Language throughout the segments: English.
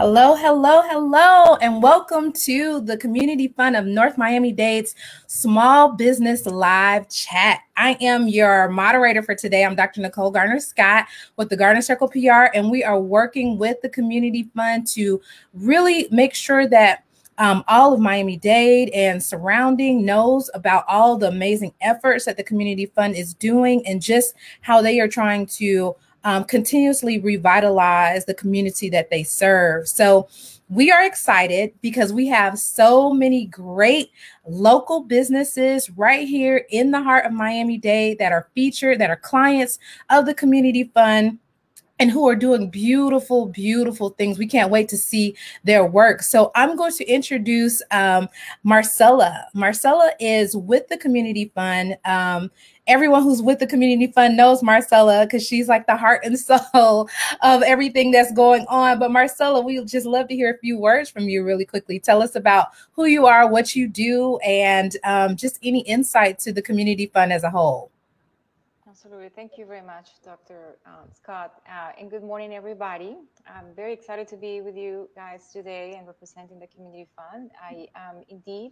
Hello, hello, hello, and welcome to the Community Fund of North Miami-Dade's Small Business Live Chat. I am your moderator for today. I'm Dr. Nicole Garner-Scott with the Garner Circle PR, and we are working with the Community Fund to really make sure that all of Miami-Dade and surrounding knows about all the amazing efforts that the Community Fund is doing and just how they are trying to continuously revitalize the community that they serve. So we are excited because we have so many great local businesses right here in the heart of Miami-Dade that are featured, that are clients of the Community Fund, and who are doing beautiful, beautiful things. We can't wait to see their work. So I'm going to introduce Marcella. Marcella is with the Community Fund. Everyone who's with the Community Fund knows Marcella because she's like the heart and soul of everything that's going on. But Marcella, we would just love to hear a few words from you really quickly. Tell us about who you are, what you do, and just any insight to the Community Fund as a whole. Absolutely. Thank you very much, Dr. Scott. And good morning, everybody. I'm very excited to be with you guys today and representing the Community Fund. I am indeed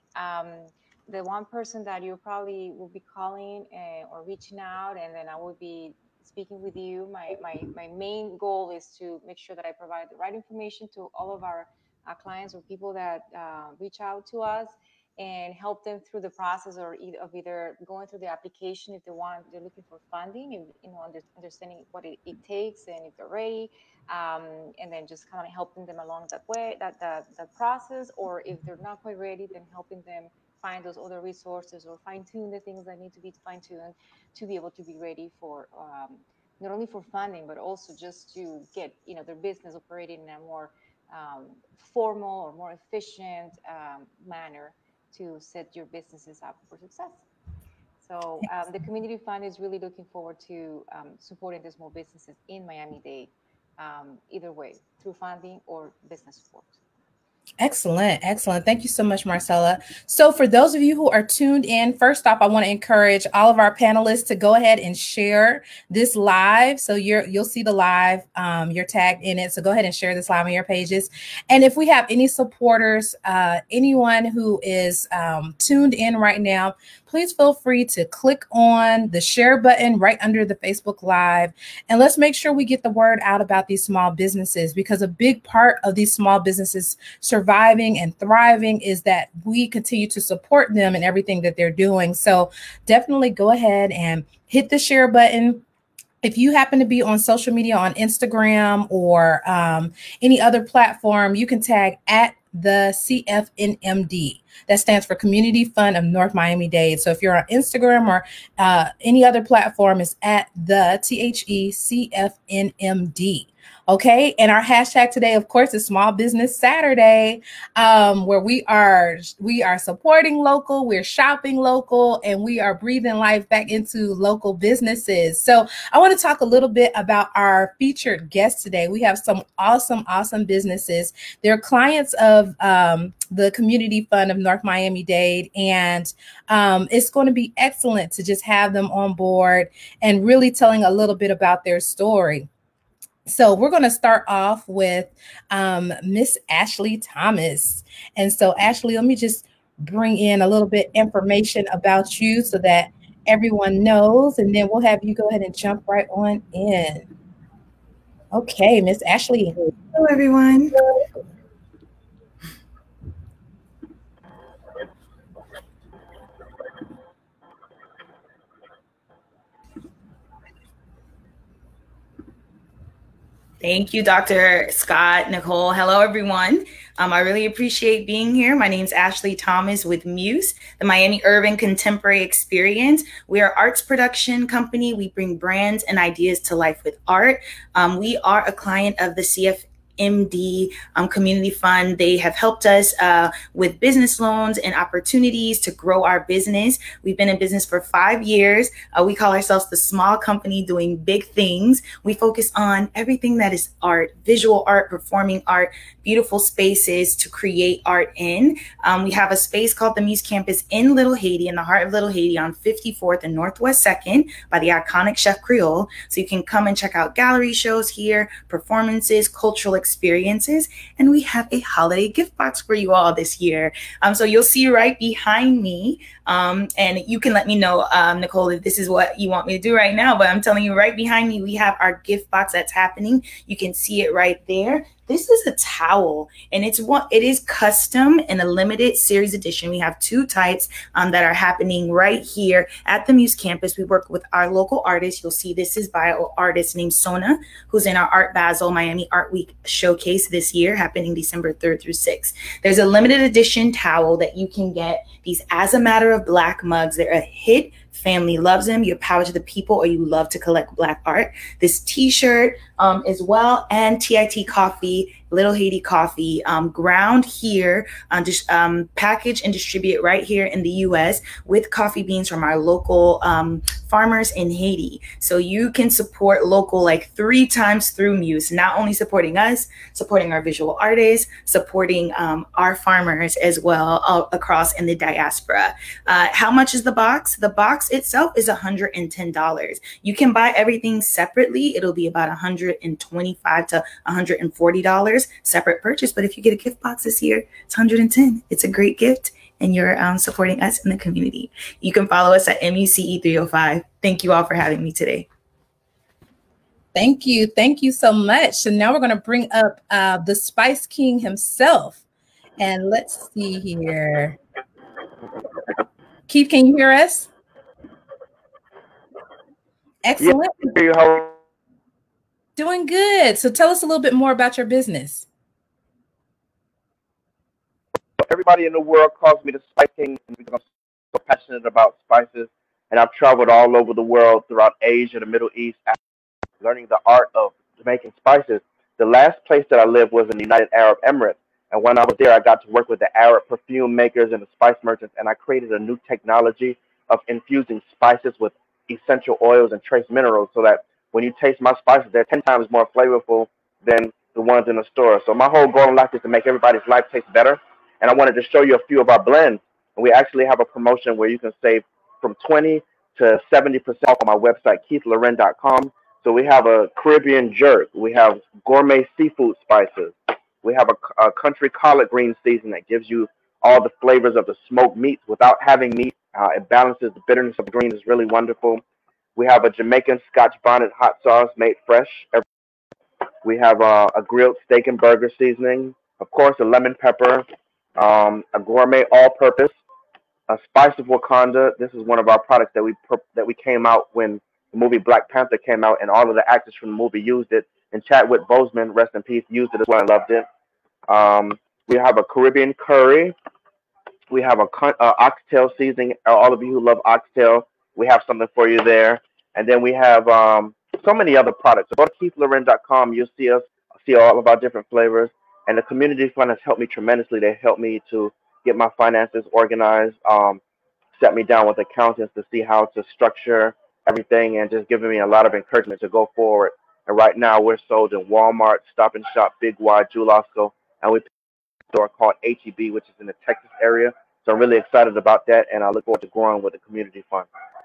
the one person that you probably will be calling or reaching out, and then I will be speaking with you. My main goal is to make sure that I provide the right information to all of our clients or people that reach out to us, and help them through the process of either going through the application if they're looking for funding, and understanding what it takes and if they're ready, and then just kind of helping them along that way, that process, or if they're not quite ready, then helping them find those other resources or fine-tune the things that need to be fine-tuned to be able to be ready for not only for funding, but also just to get their business operating in a more formal or more efficient manner to set your businesses up for success. So the Community Fund is really looking forward to supporting the small businesses in Miami-Dade, either way, through funding or business support. Excellent. Excellent. Thank you so much, Marcella. So for those of you who are tuned in, first off, I want to encourage all of our panelists to go ahead and share this live. So you'll see the live, you're tagged in it. So go ahead and share this live on your pages. And if we have any supporters, anyone who is tuned in right now, please feel free to click on the share button right under the Facebook Live. And let's make sure we get the word out about these small businesses, because a big part of these small businesses surviving and thriving is that we continue to support them in everything that they're doing. So definitely go ahead and hit the share button. If you happen to be on social media, on Instagram or any other platform, you can tag at the CFNMD. That stands for Community Fund of North Miami-Dade. So if you're on Instagram or any other platform, it's at the THECFNMD. Okay. And our hashtag today, of course, is Small Business Saturday, where we are supporting local, we're shopping local, and we are breathing life back into local businesses. So I want to talk a little bit about our featured guests today. We have some awesome, awesome businesses. They're clients of the Community Fund of North Miami-Dade, and it's going to be excellent to just have them on board and really telling a little bit about their story. So we're going to start off with Miss Ashley Thomas. And so Ashley, let me just bring in a little bit information about you so that everyone knows, and then we'll have you go ahead and jump right on in. Okay, Miss Ashley. Hello, everyone. Thank you, Dr. Scott, Nicole. Hello, everyone. I really appreciate being here. My name is Ashley Thomas with Muse, the Miami Urban Contemporary Experience. We are an arts production company. We bring brands and ideas to life with art. We are a client of the CFNMD Community Fund. They have helped us with business loans and opportunities to grow our business. We've been in business for 5 years. We call ourselves the small company doing big things. We focus on everything that is art, visual art, performing art, beautiful spaces to create art in. We have a space called the Muse Campus in Little Haiti, in the heart of Little Haiti, on 54th and Northwest 2nd by the iconic Chef Creole. So you can come and check out gallery shows here, performances, cultural experiences, experiences. And we have a holiday gift box for you all this year. So you'll see right behind me, and you can let me know, Nicole, if this is what you want me to do right now. But I'm telling you, right behind me, we have our gift box that's happening. You can see it right there. This is a towel, and it is custom in a limited series edition. We have 2 types that are happening right here at the Muse campus. We work with our local artists. You'll see this is by an artist named Sona, who's in our Art Basel Miami Art Week showcase this year, happening December 3rd through 6th. There's a limited edition towel that you can get. These As a Matter of Black mugs, they're a hit. Family loves them. You're power to the people, or you love to collect Black art. This t-shirt as well, and TIT coffee, Little Haiti coffee, ground here, just packaged and distributed right here in the US with coffee beans from our local farmers in Haiti. So you can support local like 3 times through Muse, not only supporting us, supporting our visual artists, supporting our farmers as well across in the diaspora. How much is the box? The box itself is $110. You can buy everything separately. It'll be about $125 to $140 separate purchase. But if you get a gift box this year, it's $110. It's a great gift, and you're supporting us in the community. You can follow us at MUCE305. Thank you all for having me today. Thank you. Thank you so much. So now we're going to bring up the Spice King himself. And let's see here. Keith, can you hear us? Excellent. Yeah. Doing good. So tell us a little bit more about your business. Everybody in the world calls me the Spice King because I'm so passionate about spices. And I've traveled all over the world, throughout Asia, the Middle East, learning the art of making spices. The last place that I lived was in the United Arab Emirates. And when I was there, I got to work with the Arab perfume makers and the spice merchants. And I created a new technology of infusing spices with essential oils and trace minerals, so that when you taste my spices, they're 10 times more flavorful than the ones in the store. So my whole goal in life is to make everybody's life taste better. And I wanted to show you a few of our blends. And we actually have a promotion where you can save from 20 to 70% off on my website, keithloren.com. So we have a Caribbean jerk. We have gourmet seafood spices. We have a country collard green season that gives you all the flavors of the smoked meats without having meat. It balances the bitterness of the green. It's really wonderful. We have a Jamaican Scotch bonnet hot sauce made fresh. We have a grilled steak and burger seasoning. Of course, a lemon pepper, a gourmet all-purpose, a spice of Wakanda. This is one of our products that we came out when the movie Black Panther came out, and all of the actors from the movie used it. And Chadwick Boseman, rest in peace, used it as well and loved it. We have a Caribbean curry. We have a oxtail seasoning. All of you who love oxtail, we have something for you there. And then we have so many other products. So go to keithloren.com. You'll see all of our different flavors. And the community fund has helped me tremendously. They helped me to get my finances organized, set me down with accountants to see how to structure everything, and just giving me a lot of encouragement to go forward. And right now we're sold in Walmart, Stop and Shop, Big Y, Jewel-Osco, and we have a store called HEB, which is in the Texas area. So I'm really excited about that, and I look forward to growing with the community fund.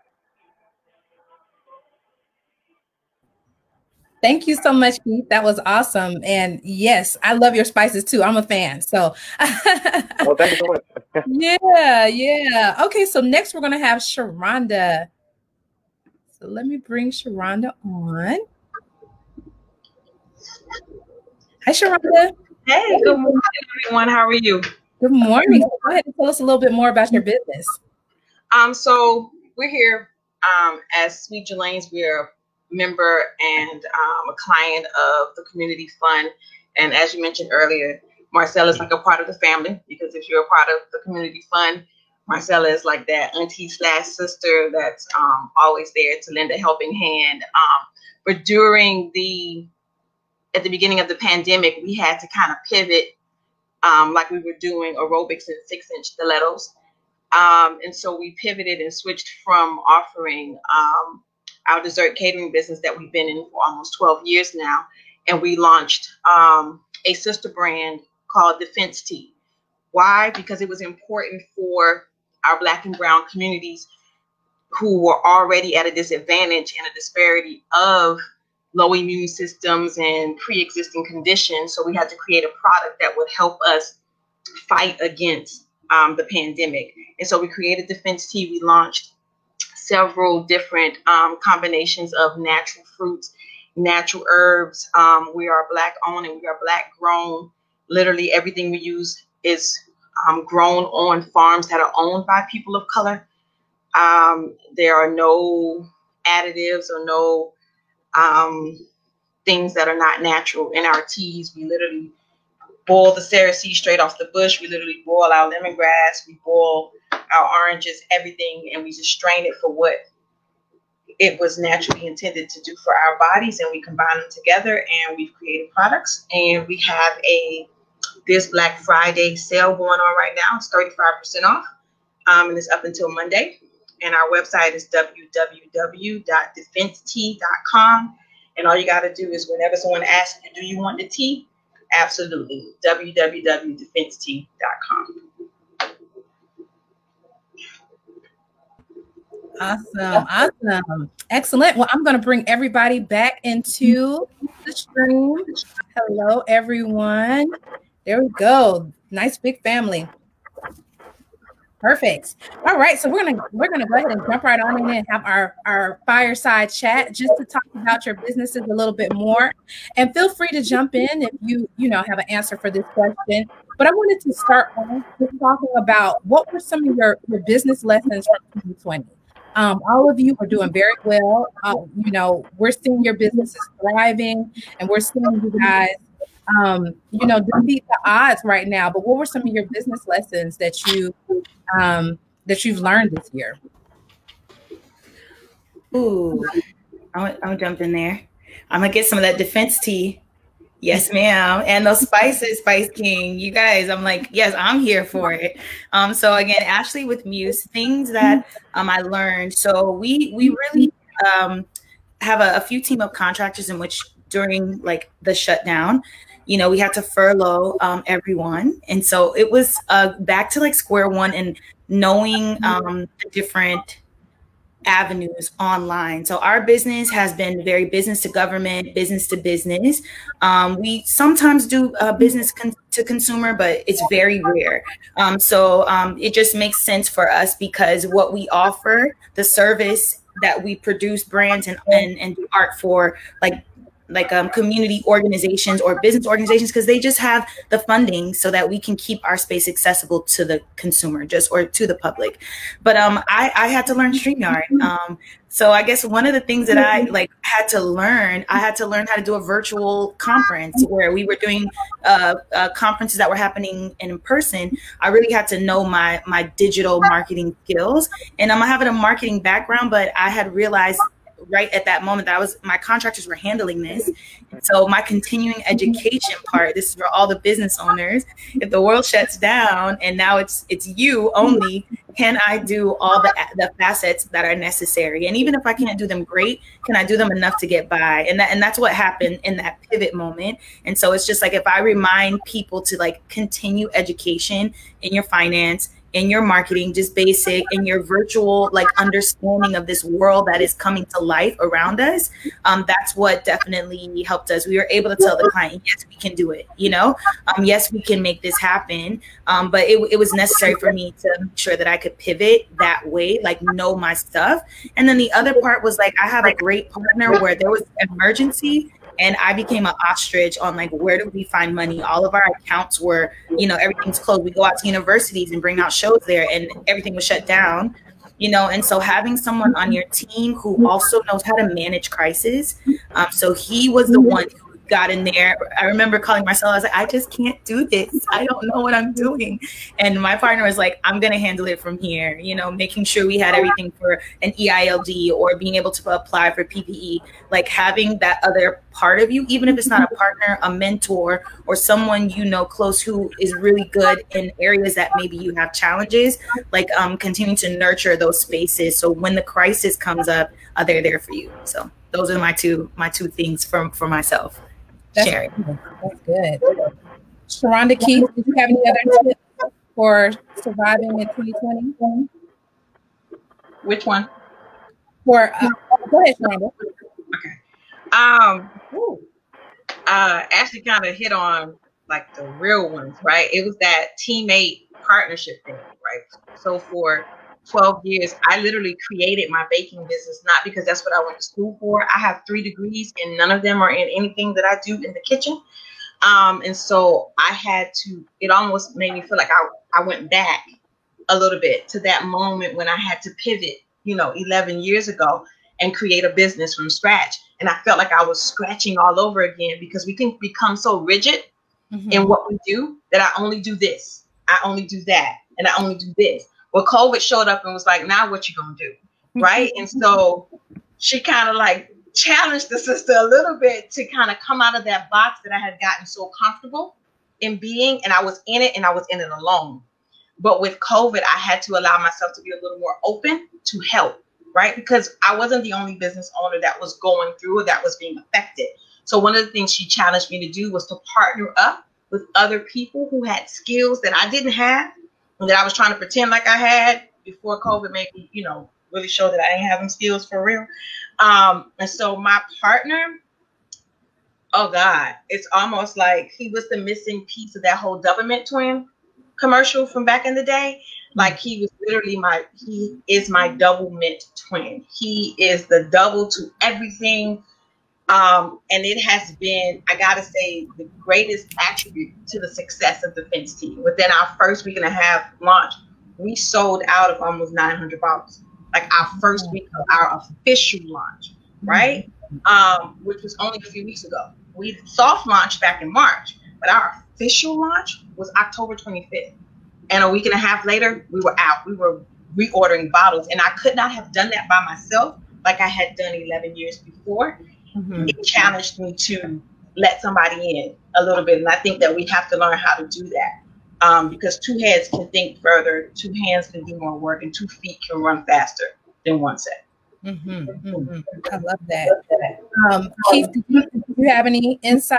Thank you so much, Keith. That was awesome. And yes, I love your spices too. I'm a fan. So oh, thank you so much. Yeah. Okay, so next we're gonna have Sharonda. So let me bring Sharonda on. Hi, Sharonda. Hey, good morning, everyone. How are you? Good morning. Go ahead and tell us a little bit more about your business. So we're here as Sweet Jelane's. We're a member and a client of the Community Fund. And as you mentioned earlier, Marcella is like a part of the family, because if you're a part of the Community Fund, Marcella is like that auntie / sister that's always there to lend a helping hand. But at the beginning of the pandemic, we had to kind of pivot, like we were doing aerobics in 6-inch stilettos. And so we pivoted and switched from offering our dessert catering business that we've been in for almost 12 years now. And we launched a sister brand called Defense Tea. Why? Because it was important for our Black and Brown communities who were already at a disadvantage and a disparity of low immune systems and pre-existing conditions. So we had to create a product that would help us fight against the pandemic. And so we created Defense Tea. We launched several different combinations of natural fruits, natural herbs. We are Black owned and we are Black grown. Literally everything we use is grown on farms that are owned by people of color. There are no additives or no things that are not natural in our teas. We literally boil the cerasee straight off the bush. We literally boil our lemongrass. We boil our oranges, everything, and we just strain it for what it was naturally intended to do for our bodies, and we combine them together, and we've created products. And we have this Black Friday sale going on right now. It's 35% off, and it's up until Monday. And our website is www.defensetea.com. And all you got to do is whenever someone asks you, do you want the tea? Absolutely. www.defensetea.com. Awesome. Excellent. Well, I'm going to bring everybody back into the stream. Hello, everyone. There we go. Nice big family. Perfect. All right, so we're gonna go ahead and jump right on in and have our fireside chat just to talk about your businesses a little bit more. And feel free to jump in if you have an answer for this question. But I wanted to start off with talking about what were some of your business lessons from 2020. All of you are doing very well. We're seeing your businesses thriving, and we're seeing you guys beat the odds right now. But what were some of your business lessons that you've learned this year? Ooh, I'll jump in there. I'm gonna get some of that Defense Tea. Yes, ma'am. And those spices, Spice King. You guys, I'm like, yes, I'm here for it. So again, Ashley with Muse, things that I learned. So we really have a few team of contractors in which during like the shutdown, we had to furlough everyone. And so it was back to like square one and knowing the different avenues online. So our business has been very business to government, business to business. We sometimes do business to consumer, but it's very rare. So it just makes sense for us because what we offer, the service that we produce brands and do art for, like community organizations or business organizations, because they just have the funding so that we can keep our space accessible to the consumer or to the public. But I had to learn StreamYard. So I guess one of the things that I had to learn how to do a virtual conference where we were doing conferences that were happening in person. I really had to know my digital marketing skills, and I'm having a marketing background, but I had realized right at that moment that my contractors were handling this. And so my continuing education part, this is for all the business owners. If the world shuts down and now it's you only, can I do all the facets that are necessary? And even if I can't do them great, can I do them enough to get by? And that's what happened in that pivot moment. And so it's just like, if I remind people to continue education in your finance, in your marketing, just basic, in your virtual understanding of this world that is coming to life around us, that's what definitely helped us. We were able to tell the client, yes, we can do it, yes, we can make this happen. But it was necessary for me to make sure that I could pivot that way, know my stuff. And then the other part was I have a great partner where there was an emergency and I became an ostrich on where do we find money? All of our accounts were, everything's closed. We go out to universities and bring out shows there and everything was shut down, and so having someone on your team who also knows how to manage crisis. So he was the one who got in there. I remember calling Marcella. I was like, I just can't do this. I don't know what I'm doing. And my partner was like, I'm going to handle it from here, making sure we had everything for an EILD or being able to apply for PPE, having that other part of you, even if it's not a partner, a mentor, or someone close who is really good in areas that maybe you have challenges, continuing to nurture those spaces. So when the crisis comes up, they're there for you. So those are my two things for myself. Sharing. That's good. Sharonda Keith, did you have any other tips for surviving in 2020? Which one? Go ahead, Sharonda. Okay. Ashley kind of hit on like the real ones, right? It was that teammate partnership thing, right? So for 12 years, I literally created my baking business, not because that's what I went to school for. I have 3 degrees and none of them are in anything that I do in the kitchen. And so I had to, it almost made me feel like I went back a little bit to that moment when I had to pivot, 11 years ago and create a business from scratch. And I felt like I was scratching all over again because we can become so rigid in what we do that I only do this, I only do that, and I only do this. Well, COVID showed up and was like, now what you gonna do, right? And so she kind of like challenged the sister a little bit to kind of come out of that box that I had gotten so comfortable in being, and I was in it, and I was in it alone. But with COVID, I had to allow myself to be a little more open to help, right? Because I wasn't the only business owner that was going through or that was being affected. So one of the things she challenged me to do was to partner up with other people who had skills that I didn't have and that I was trying to pretend like I had before COVID made me, really show that I didn't have them skills for real. And so my partner, oh God, it's almost like he was the missing piece of that whole Doublemint twin commercial from back in the day. Like he was literally he is my Doublemint twin. He is the double to everything. And it has been, I gotta say, the greatest attribute to the success of the Fence team. Within our first week and a half launch, we sold out of almost 900 bottles. Like our first week of our official launch, right? Which was only a few weeks ago. We soft launched back in March, but our official launch was October 25th. And a week and a half later, we were out. We were reordering bottles. And I could not have done that by myself like I had done 11 years before. It challenged me to let somebody in a little bit. And I think that we have to learn how to do that because 2 heads can think further, 2 hands can do more work, and 2 feet can run faster than 1 set. I love that. Keith, do you have any insight?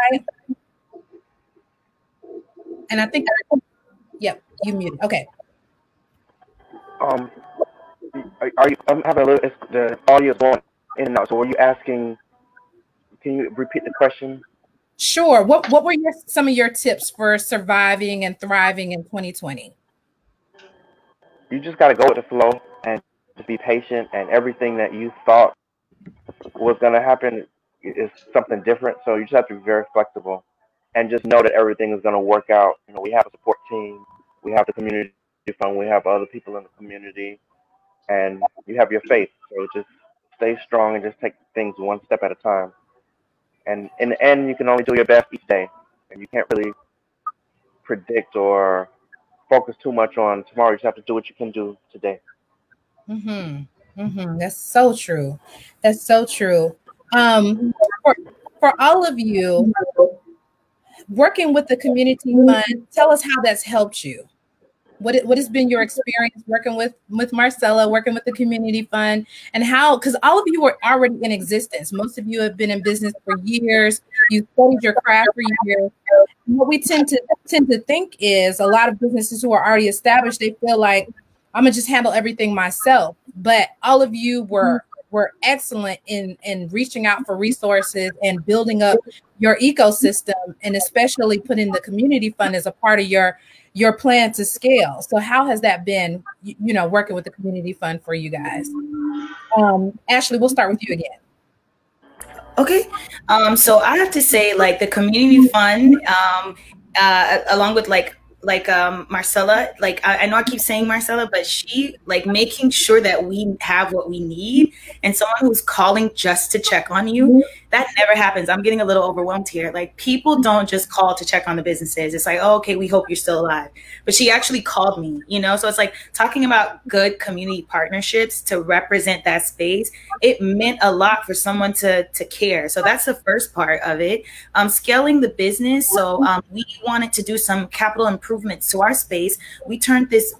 And I think, yep, you muted. Okay. Are you? I'm having a little. The audio is going in and out. So, were you asking? Can you repeat the question? Sure. What were some of your tips for surviving and thriving in 2020? You just got to go with the flow and just be patient. And everything that you thought was going to happen is something different. So you just have to be very flexible and just know that everything is going to work out. We have a support team. We have the community fund. We have other people in the community, and you have your faith. So just stay strong and just take things one step at a time. And in the end, you can only do your best each day, and you can't really predict or focus too much on tomorrow. You just have to do what you can do today. That's so true. That's so true. For all of you working with the community fund, tell us how that's helped you. What has been your experience working with Marcella, working with the community fund, and how, because all of you were already in existence. Most of you have been in business for years. You studied your craft for years. And what we tend to think is a lot of businesses who are already established, they feel like I'm gonna just handle everything myself. But all of you were excellent in reaching out for resources and building up your ecosystem, and especially putting the community fund as a part of your plan to scale. So how has that been, working with the community fund for you guys? Ashley, we'll start with you again. Okay. So I have to say, like, the community fund, along with like Marcella, like I know I keep saying Marcella, but she, like, making sure that we have what we need, and someone who's calling just to check on you, that never happens. I'm getting a little overwhelmed here. Like, people don't just call to check on the businesses. It's like, oh, okay, we hope you're still alive. But she actually called me, so it's like talking about good community partnerships to represent that space. It meant a lot for someone to care. So that's the first part of it. Scaling the business. So we wanted to do some capital improvements to our space. We turned this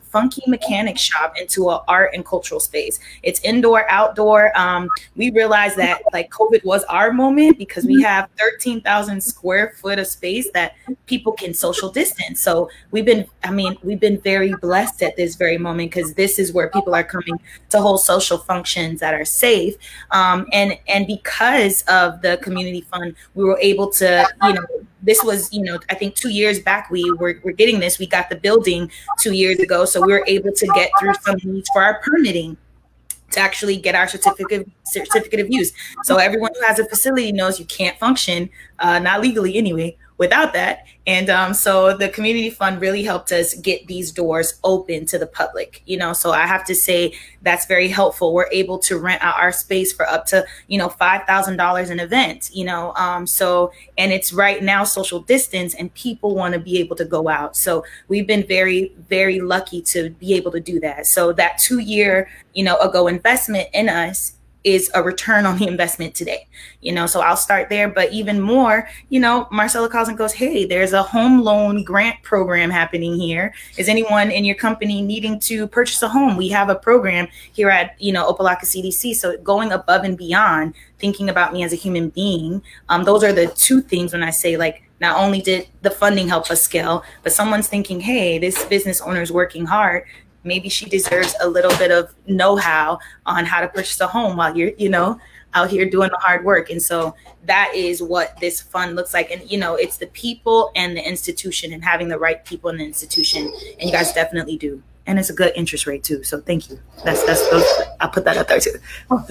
funky mechanic shop into an art and cultural space. It's indoor, outdoor. We realized that like COVID was our moment because we have 13,000 square foot of space that people can social distance. So we've been very blessed at this very moment because this is where people are coming to hold social functions that are safe. And because of the community fund, we were able to, this was, I think 2 years back, we're getting this. We got the building 2 years ago. So we were able to get through some needs for our permitting to actually get our certificate of use. So everyone who has a facility knows you can't function, not legally anyway, without that. And so the community fund really helped us get these doors open to the public, so I have to say that's very helpful. We're able to rent out our space for up to, $5,000 an event, so, and it's right now social distance and people want to be able to go out. So we've been very, very lucky to be able to do that. So that 2 year, ago investment in us is a return on the investment today, so I'll start there. But even more, Marcella calls and goes, hey, there's a home loan grant program happening here. Is anyone in your company needing to purchase a home? We have a program here at, Opa-locka CDC. So going above and beyond, thinking about me as a human being. Those are the two things when I say, like, not only did the funding help us scale, but someone's thinking, hey, this business owner is working hard. Maybe she deserves a little bit of know-how on how to purchase a home while you're, out here doing the hard work. And so that is what this fund looks like. And, it's the people and the institution and having the right people in the institution. And you guys definitely do. And it's a good interest rate too. So thank you. I'll put that up there too.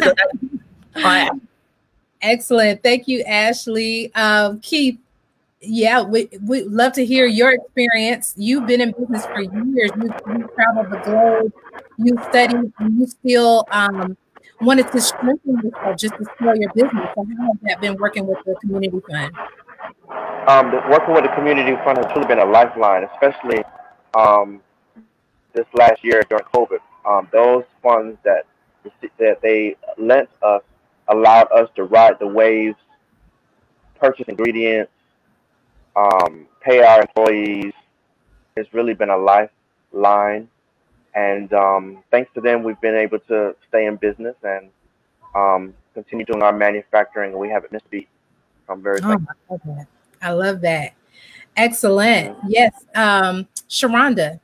Excellent. Thank you, Ashley. Keith, yeah, we'd love to hear your experience. You've been in business for years. You've traveled the globe. You studied, and you still wanted to strengthen yourself just to scale your business. So how has that been working with the community fund? Working with the community fund has truly been a lifeline, especially this last year during COVID. Those funds that they lent us allowed us to ride the waves, purchase ingredients, pay our employees. It's really been a lifeline, and thanks to them, we've been able to stay in business and continue doing our manufacturing, and we haven't missed a beat. I'm very thankful. I love that. Excellent. Yes, Sharonda.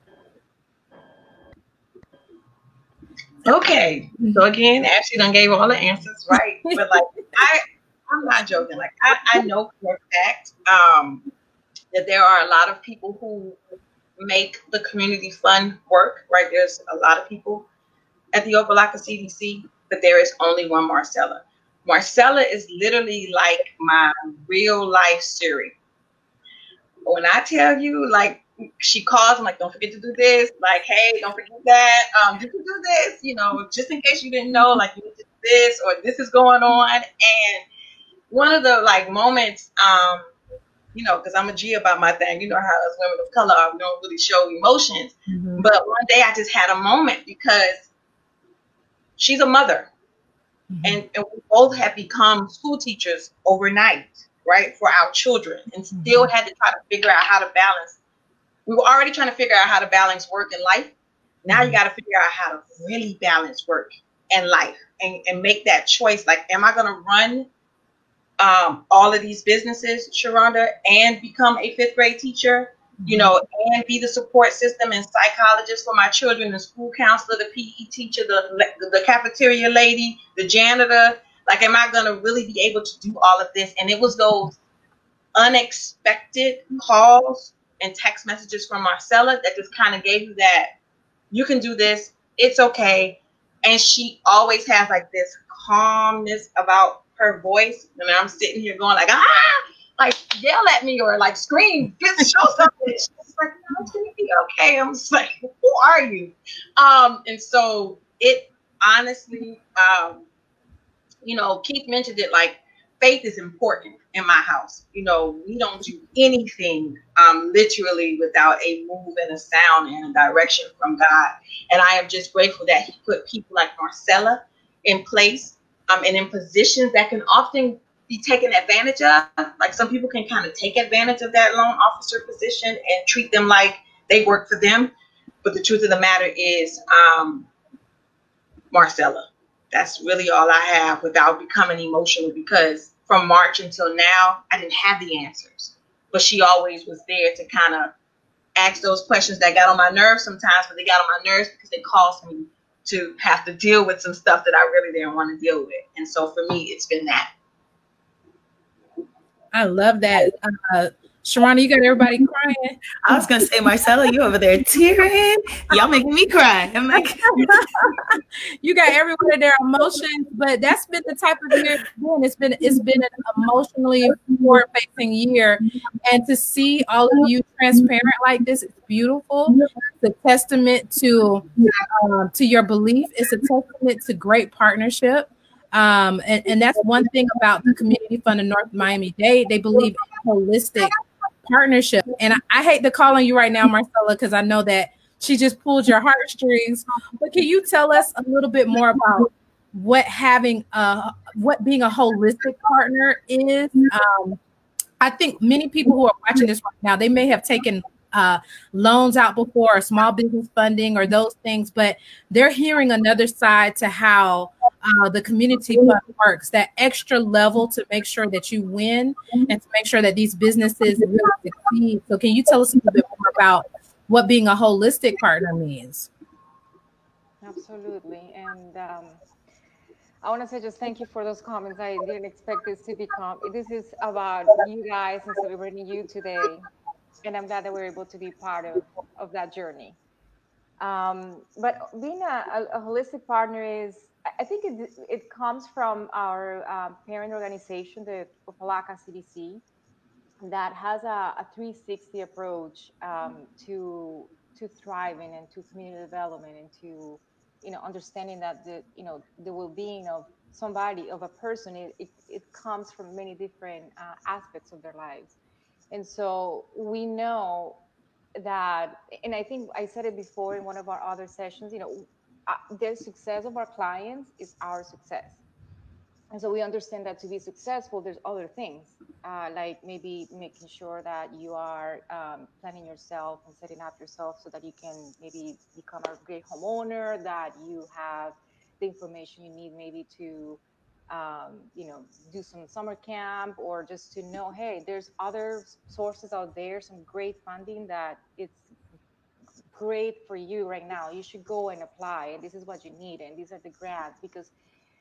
Okay, so again, Ashley done gave all the answers, right? But like, I'm not joking. Like, I know for a fact that there are a lot of people who make the community fund work, right? There's a lot of people at the Opa-locka CDC, but there is only one Marcella. Marcella is literally like my real life Siri. When I tell you, like, she calls, I'm like, don't forget to do this. Like, hey, don't forget that. You can do this, just in case you didn't know, like, you need to do this or this is going on. And one of the like moments, because I'm a G about my thing. You know how as women of color, we don't really show emotions. Mm-hmm. But one day I just had a moment because she's a mother. Mm-hmm. and we both have become school teachers overnight, right, for our children, and still had to try to figure out how to balance. We were already trying to figure out how to balance work and life. Now you got to figure out how to really balance work and life and make that choice. Like, am I going to run all of these businesses, Sharonda, and become a 5th grade teacher, and be the support system and psychologist for my children, the school counselor, the PE teacher, the cafeteria lady, the janitor? Like, am I going to really be able to do all of this? And it was those unexpected calls and text messages from Marcella that just kind of gave you that, you can do this, it's okay. And she always has like this calmness about her voice, and I'm sitting here going like, like yell at me or like scream, just show something. She's like, no, it's gonna be okay. I'm just like, who are you? And so it honestly, Keith mentioned it, like, faith is important in my house. We don't do anything literally without a move and a sound and a direction from God. And I am just grateful that he put people like Marcella in place and in positions that can often be taken advantage of. Like, some people can kind of take advantage of that loan officer position and treat them like they work for them. But the truth of the matter is, Marcella, that's really all I have without becoming emotional, because from March until now, I didn't have the answers. But she always was there to kind of ask those questions that got on my nerves sometimes, but they got on my nerves because it caused me to have to deal with some stuff that I really didn't want to deal with. And so for me, it's been that. I love that. Sharana, you got everybody crying. I was gonna say, Marcella, you over there tearing. Y'all making me cry. I'm like, you got everyone in their emotions, but that's been the type of year it's been. It's been an emotionally forward-facing year, and to see all of you transparent like this is beautiful. It's a testament to your belief. It's a testament to great partnership. And that's one thing about the Community Fund of North Miami-Dade. They believe in holistic partnership. And I hate to call on you right now, Marcella, because I know that she just pulled your heartstrings. But can you tell us a little bit more about what being a holistic partner is? I think many people who are watching this right now, they may have taken loans out before, or small business funding, or those things, but they're hearing another side to how the community fund works, that extra level to make sure that you win and to make sure that these businesses really succeed. So can you tell us a little bit more about what being a holistic partner means? Absolutely. And I want to say just thank you for those comments. I didn't expect this to become, this is about you guys and celebrating you today. And I'm glad that we're able to be part of that journey. But being a holistic partner is, I think it comes from our parent organization, the Opa-locka CDC, that has a 360 approach to thriving and to community development and to, understanding that the well-being of somebody, of a person, it comes from many different aspects of their lives. And so we know that, and I think I said it before in one of our other sessions, the success of our clients is our success. And so we understand that to be successful, there's other things, like maybe making sure that you are planning yourself and setting up yourself so that you can maybe become a great homeowner, that you have the information you need maybe to do some summer camp, or just to know, hey, there's other sources out there, some great funding that it's great for you right now. You should go and apply, and this is what you need, and these are the grants. Because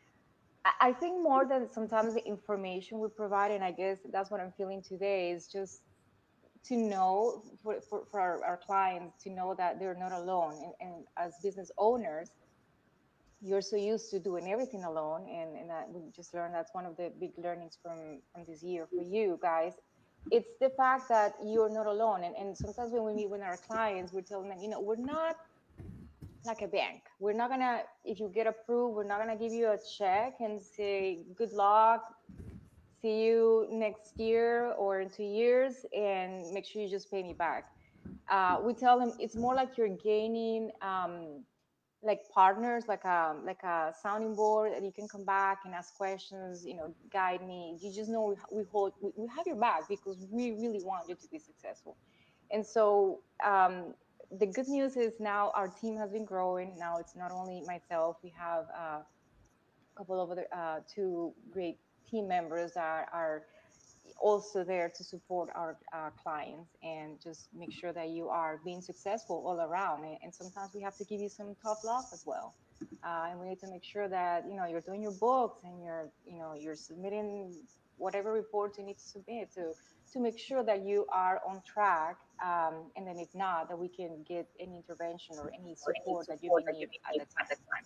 I think more than sometimes the information we provide, and I guess that's what I'm feeling today, is just to know for our clients to know that they're not alone. And as business owners, you're so used to doing everything alone, and that we just learned, that's one of the big learnings from this year for you guys. It's the fact that you're not alone. And sometimes when we meet with our clients, we're telling them, we're not like a bank. We're not gonna, if you get approved, we're not gonna give you a check and say good luck, see you next year or in 2 years, and make sure you just pay me back. We tell them it's more like you're gaining like partners, like a sounding board that you can come back and ask questions, guide me. You just know we have your back, because we really want you to be successful. And so the good news is now our team has been growing. Now it's not only myself. We have a couple of other 2 great team members that are also there to support our clients and just make sure that you are being successful all around. And sometimes we have to give you some tough love as well. And we need to make sure that, you're doing your books and you're submitting whatever reports you need to submit to make sure that you are on track. And then if not, that we can get any intervention or any support that you may need at the time.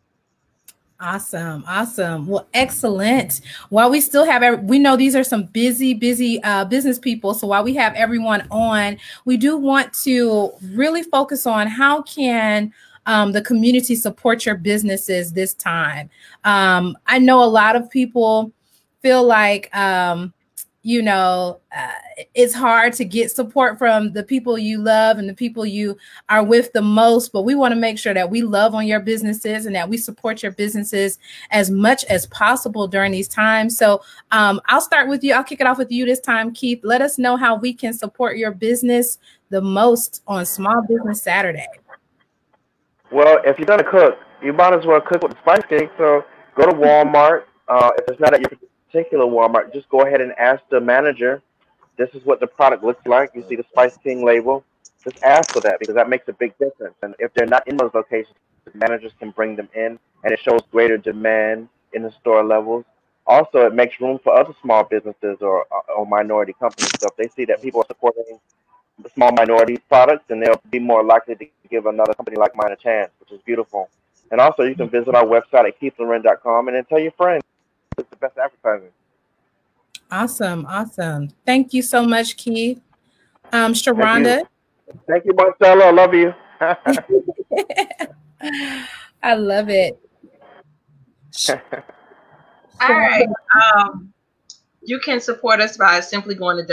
Awesome. Awesome. Well, excellent. While we still have, we know these are some busy business people. So while we have everyone on, we do want to really focus on how can the community support your businesses this time. I know a lot of people feel like, it's hard to get support from the people you love and the people you are with the most, but we want to make sure that we love on your businesses and that we support your businesses as much as possible during these times. So I'll start with you. I'll kick it off with you this time, Keith. Let us know how we can support your business the most on Small Business Saturday. Well, if you're gonna cook, you might as well cook with the Spice King. So go to Walmart. If it's not at your particular Walmart, just go ahead and ask the manager. This is what the product looks like. You see the Spice King label. Just ask for that because that makes a big difference. And if they're not in those locations, the managers can bring them in, and it shows greater demand in the store levels. Also, it makes room for other small businesses or minority companies. So if they see that people are supporting the small minority products, and they'll be more likely to give another company like mine a chance, which is beautiful. And also, you can visit our website at keithloren.com and then tell your friends. It's the best advertising. Awesome. Awesome. Thank you so much, Keith. Sharonda. Thank you, Marcelo. I love you. I love it. All right. You can support us by simply going to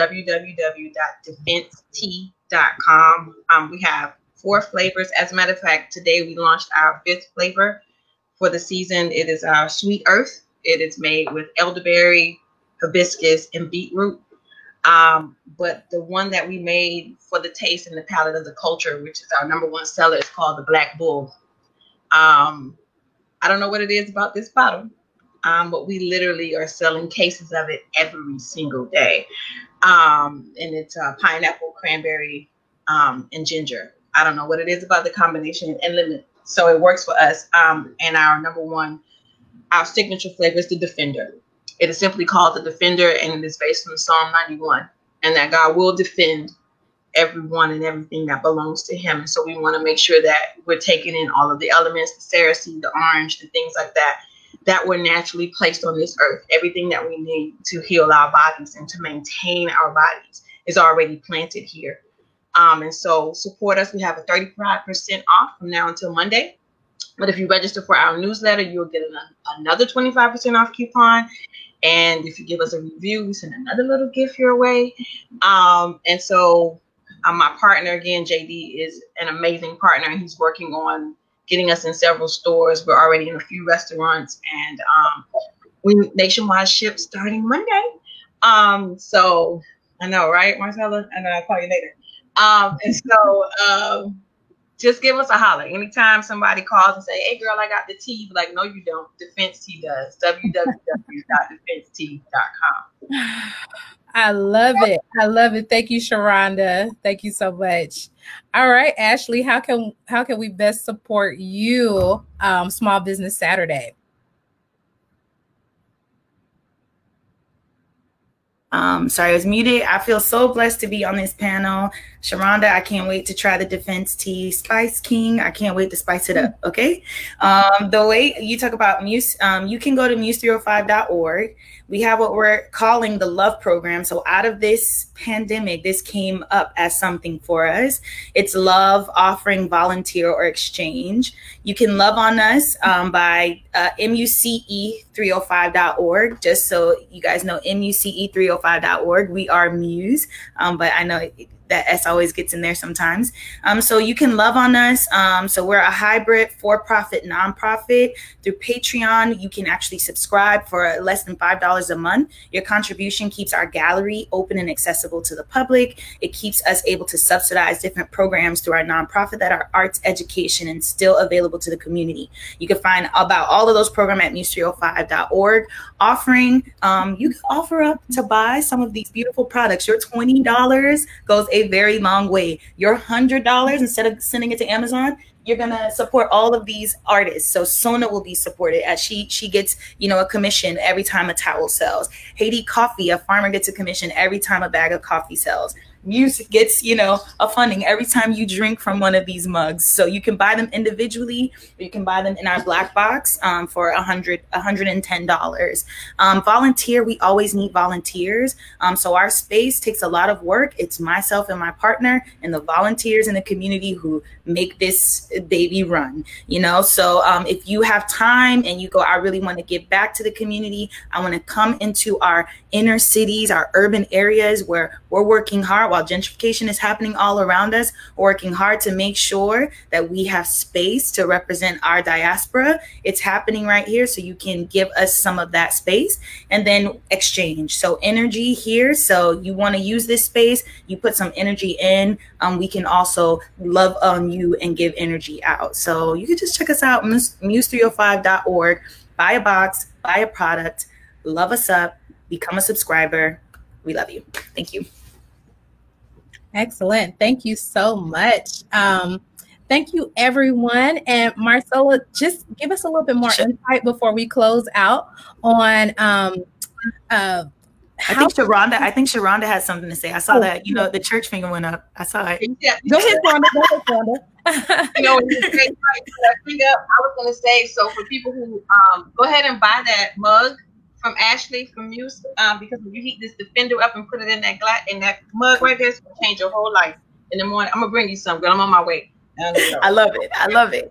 www.defensetea.com. We have 4 flavors. As a matter of fact, today we launched our 5th flavor for the season. It is our Sweet Earth. It is made with elderberry, hibiscus, and beetroot. But the one that we made for the taste and the palate of the culture, which is our #1 seller, is called the Black Bull. I don't know what it is about this bottle. But we literally are selling cases of it every single day. And it's pineapple, cranberry, and ginger. I don't know what it is about the combination and lemon. So it works for us. And our #1, our signature flavor is the Defender. It is simply called the Defender, and it is based on Psalm 91. And that God will defend everyone and everything that belongs to him. And so we want to make sure that we're taking in all of the elements, the cerasee, the orange, the things like that, that were naturally placed on this earth. Everything that we need to heal our bodies and to maintain our bodies is already planted here. And so support us. We have a 35% off from now until Monday. But if you register for our newsletter, you'll get another 25% off coupon. And if you give us a review, we send another little gift your way. And so my partner, again, JD, is an amazing partner, and he's working on getting us in several stores. We're already in a few restaurants, and we nationwide ship starting Monday. So I know, right, Marcella? And I'll call you later. And so just give us a holler. Anytime somebody calls and say, "Hey, girl, I got the tea," like, no, you don't. Defense Tea does. www.defensetea.com. I love it. I love it. Thank you, Sharonda. Thank you so much. All right, Ashley, how can we best support you, Small Business Saturday? Sorry, I was muted. I feel so blessed to be on this panel. Sharonda, I can't wait to try the Defense Tea Spice King. I can't wait to spice it up, okay? The way you talk about Muse, you can go to muse305.org. We have what we're calling the Love Program. So out of this pandemic, this came up as something for us. It's love, offering, volunteer, or exchange. You can love on us by muce305.org. Just so you guys know, muce305.org. We are Muse, but I know that S always gets in there sometimes. So you can love on us. So we're a hybrid for-profit nonprofit. Through Patreon, you can actually subscribe for less than $5 a month. Your contribution keeps our gallery open and accessible to the public. It keeps us able to subsidize different programs through our nonprofit that are arts education and still available to the community. You can find about all of those programs at muse305.org. Offering, you can offer up to buy some of these beautiful products. Your $20 goes a very long way. Your $100, instead of sending it to Amazon, you're gonna support all of these artists. So Sona will be supported as she gets, you know, a commission every time a towel sells. Haiti Coffee, a farmer, gets a commission every time a bag of coffee sells. Music gets, you know, a funding every time you drink from one of these mugs. So you can buy them individually, or you can buy them in our black box for $110. Volunteer, we always need volunteers. So our space takes a lot of work. It's myself and my partner and the volunteers in the community who make this baby run, you know. So if you have time and you go, I really want to give back to the community, I want to come into our inner cities, our urban areas where we're working hard while while gentrification is happening all around us, working hard to make sure that we have space to represent our diaspora. It's happening right here, so you can give us some of that space and then exchange. So energy here, so you want to use this space, you put some energy in, we can also love on you and give energy out. So you can just check us out, muse305.org, buy a box, buy a product, love us up, become a subscriber. We love you. Thank you. Excellent. Thank you so much. Thank you, everyone. And Marcella, just give us a little bit more insight before we close out on I think Sharonda has something to say. I saw that, the church finger went up. I saw it. Yeah. Go ahead, Sharonda. When you say that finger up, I was going to say, so for people who go ahead and buy that mug from Ashley from Muse, because when you heat this defender up and put it in that mug right there, it's going to change your whole life. In the morning, I'm going to bring you some, girl. I'm on my way. I love it. I love it.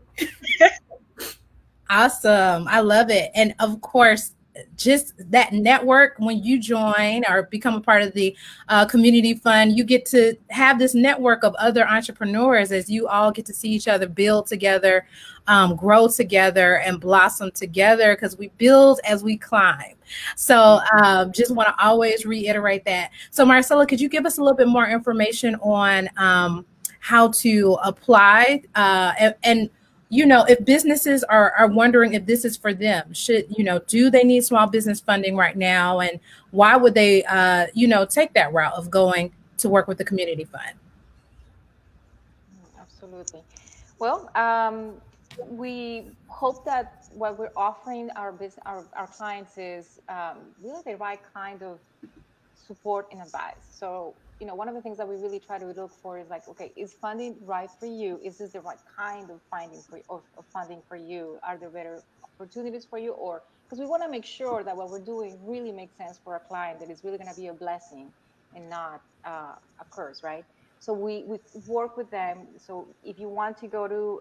Awesome. I love it. And of course, just that network, when you join or become a part of the community fund, you get to have this network of other entrepreneurs as you all get to see each other build together, grow together, and blossom together, because we build as we climb. So just want to always reiterate that. So Marcella, could you give us a little bit more information on how to apply and if businesses are wondering if this is for them, do they need small business funding right now? And why would they, take that route of going to work with the community fund? Absolutely. Well, we hope that what we're offering our clients is really the right kind of support and advice. So, one of the things that we really try to look for is like, okay, is funding right for you? Is this the right kind of funding for you? Are there better opportunities for you? Or because we want to make sure that what we're doing really makes sense for a client, that it's really going to be a blessing and not a curse, right? So we work with them. So if you want to go to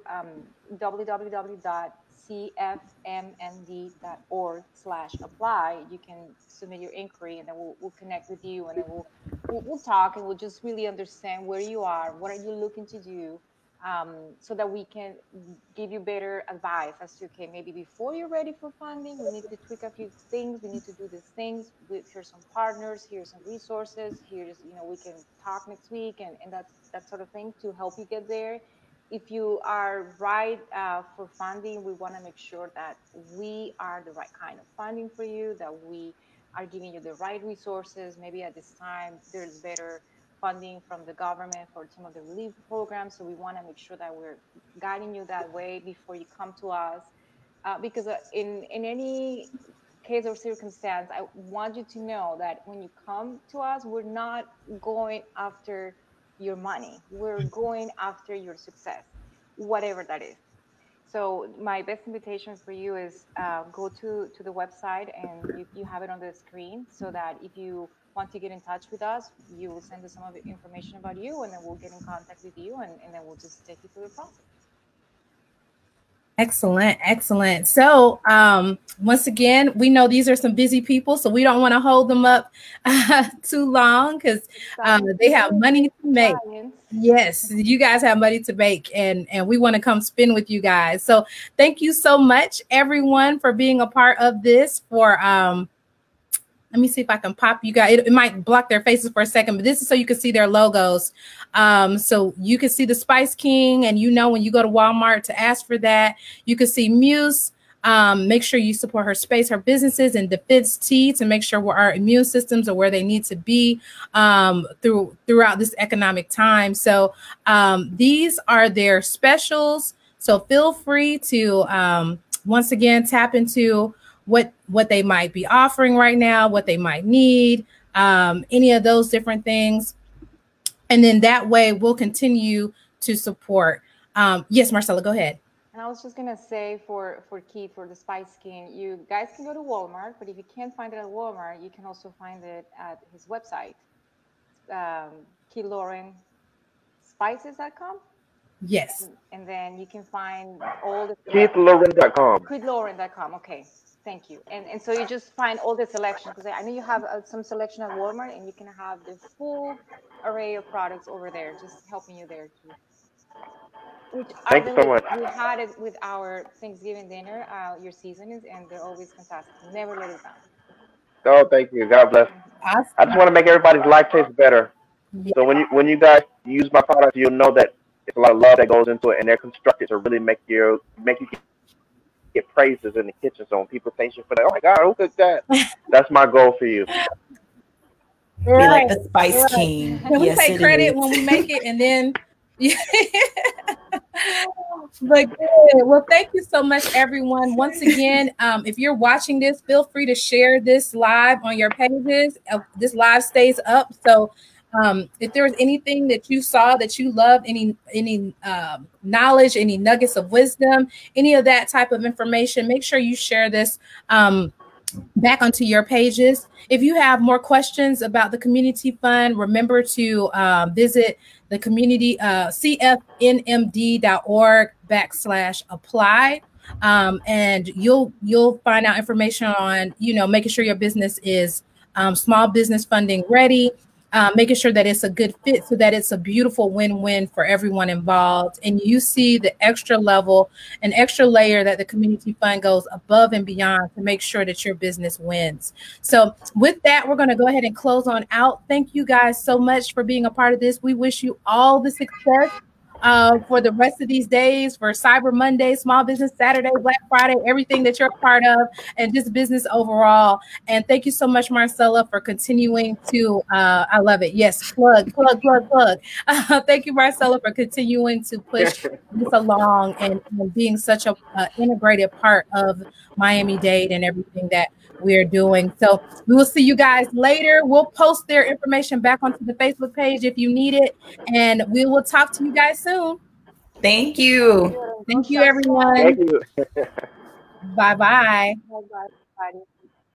www.cfmnd.org/apply, you can submit your inquiry, and then we'll connect with you, and then we'll talk, and we'll just really understand where you are, what are you looking to do, so that we can give you better advice as to, okay, maybe before you're ready for funding, we need to tweak a few things, we need to do these things, here's some partners, here's some resources, here's, we can talk next week, and that sort of thing to help you get there. If you are right for funding, we want to make sure that we are the right kind of funding for you, that we are giving you the right resources. Maybe at this time, there's better funding from the government for some of the relief programs. So we want to make sure that we're guiding you that way before you come to us. Because in any case or circumstance, I want you to know that when you come to us, we're not going after your money. We're going after your success, whatever that is. So my best invitation for you is go to the website, and you have it on the screen, so that if you want to get in touch with us, you will send us some of the information about you, and then we'll get in contact with you, and then we'll just take you through the process. Excellent. Excellent. So once again, we know these are some busy people, so we don't want to hold them up too long, because they have money to make. Yes, you guys have money to make, and we want to come spend with you guys. So thank you so much, everyone, for being a part of this. Let me see if I can pop you guys. It might block their faces for a second, but this is so you can see their logos. So you can see the Spice King, and when you go to Walmart to ask for that, you can see Muse. Make sure you support her space, her businesses, and Defense T to make sure our immune systems are where they need to be throughout this economic time. So these are their specials. So feel free to once again tap into what they might be offering right now, what they might need, any of those different things. And then that way we'll continue to support. Yes, Marcella, go ahead. And I was just going to say for Keith, for the Spice King, you guys can go to Walmart, but if you can't find it at Walmart, you can also find it at his website, KeithLaurenSpices.com. Yes. And then you can find all the... KeithLauren.com. KeithLauren.com, okay. Thank you. And so you just find all the selection, because I know you have some selection at Walmart, and you can have the full array of products over there, just helping you there too. Which Thank you so much. we had it with our Thanksgiving dinner, your seasonings, and they're always fantastic. Never let us down. Oh, thank you. God bless. Awesome. I just want to make everybody's life taste better. Yeah. So when you guys use my products, you'll know that it's a lot of love that goes into it, and they're constructed to really make you get praises in the kitchen. So when people thank you for that, oh my God, who cooked that? That's my goal for you. Be like the Spice King. Can we take credit when we make it, and then but good. Well, thank you so much, everyone. Once again, if you're watching this, feel free to share this live on your pages. This live stays up, so if there was anything that you saw that you loved, any knowledge, any nuggets of wisdom, any of that type of information, make sure you share this back onto your pages. If you have more questions about the community fund, remember to visit the community cfnmd.org/apply, and you'll find out information on making sure your business is small business funding ready. Making sure that it's a good fit so that it's a beautiful win-win for everyone involved. And you see the extra level, an extra layer that the community fund goes above and beyond to make sure that your business wins. So with that, we're going to go ahead and close on out. Thank you guys so much for being a part of this. We wish you all the success for the rest of these days, for Cyber Monday, Small Business Saturday, Black Friday, everything that you're a part of, and just business overall. And thank you so much, Marcella, for continuing to, I love it. Yes, plug. Thank you, Marcella, for continuing to push this along and being such a integrated part of Miami-Dade and everything that we're doing. So we will see you guys later. We'll post their information back onto the Facebook page if you need it, and we will talk to you guys soon. Thank you. Thank you, everyone. Thank you. Bye-bye. Bye-bye, everybody.